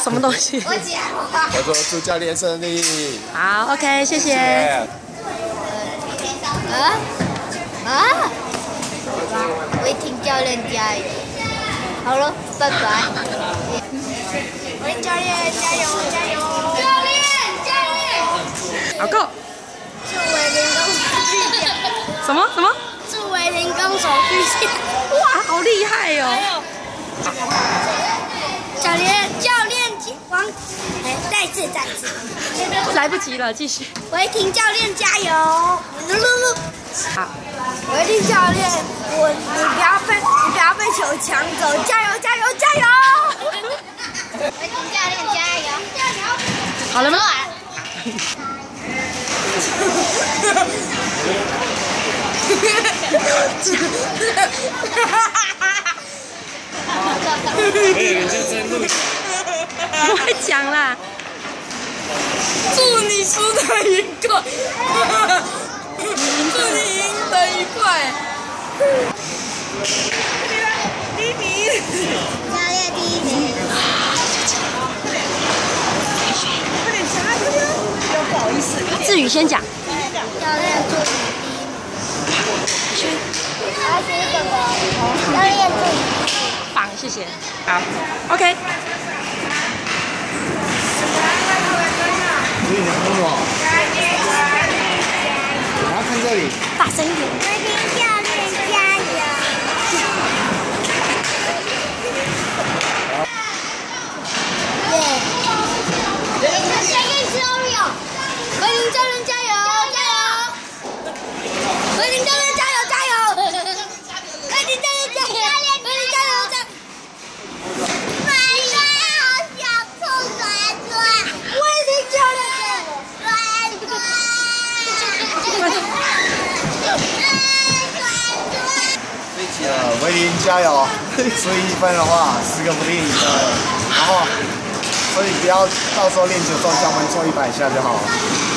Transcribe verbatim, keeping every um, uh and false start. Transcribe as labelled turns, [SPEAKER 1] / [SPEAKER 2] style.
[SPEAKER 1] 什么东西？
[SPEAKER 2] 我讲。
[SPEAKER 3] 我说祝教练胜利。
[SPEAKER 1] 好 ，OK， 谢谢。
[SPEAKER 2] 啊啊！维廷教练加油！好了，拜拜。维廷教练加油加油！教练教练！
[SPEAKER 1] 好够。
[SPEAKER 2] 祝维廷攻手续奖。
[SPEAKER 1] 什么什么？
[SPEAKER 2] 祝维廷攻手续奖。
[SPEAKER 1] 哇，好厉害哦！
[SPEAKER 2] 教练教练王，哎，再次再次。
[SPEAKER 1] 来不及了，继续。
[SPEAKER 2] 维廷教练加油！噜噜噜。
[SPEAKER 1] 好。
[SPEAKER 2] 维廷教练，我你不要被你不要被球抢走，加油加油加油！维廷教练加油加油！
[SPEAKER 1] 好了吗？
[SPEAKER 3] 哎，人家在录。
[SPEAKER 1] 不会讲啦。
[SPEAKER 4] 祝你输得愉快，祝你赢得愉快。第一名，
[SPEAKER 2] 教练第一名。
[SPEAKER 4] 快点查，快点！不好意思，
[SPEAKER 1] 志宇先讲。
[SPEAKER 2] 教练祝你第一名。他是哥哥，教练祝你。
[SPEAKER 1] 棒，谢谢。好 ，OK。
[SPEAKER 3] 所以你看我，然后看这里，
[SPEAKER 1] 大声一点。
[SPEAKER 2] 维廷教练加油！耶！谁给你吃奥利奥？维廷教练加油加油！维廷教练加油加油！维廷教练加油！维廷加油加！帅帅，好想冲帅帅！维廷教练加油！帅帅！
[SPEAKER 3] 这一集了，维林加油！所以一分的话，十个不定你的，然后所以不要到时候练球的时候专门做一百下就好了。